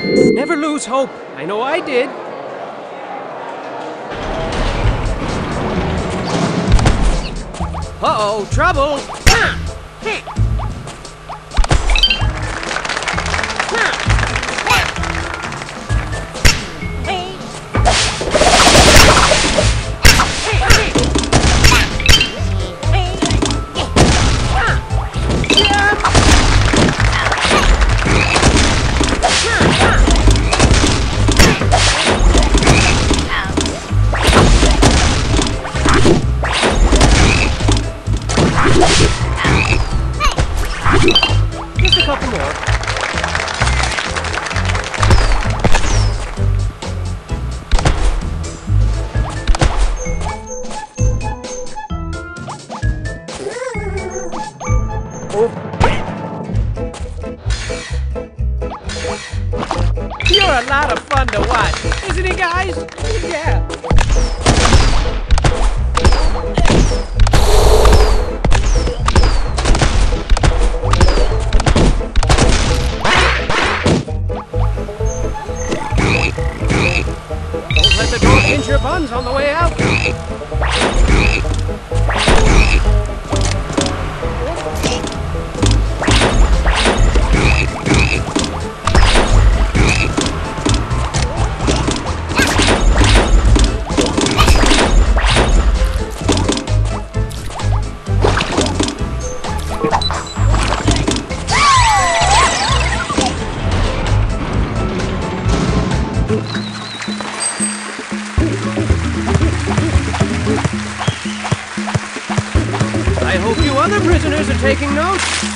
Never lose hope. I know I did. Uh-oh, trouble! Just a couple more. You're a lot of fun to watch, isn't he, guys? Yeah. Don't let the door pinch your buns on the way out. I hope you other prisoners are taking notes.